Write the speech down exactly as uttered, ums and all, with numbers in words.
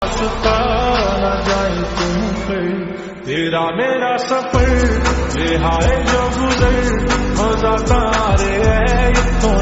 रास्ता न जाए तुम पर, तेरा मेरा सफर ये हाय जो गुजर हो जाता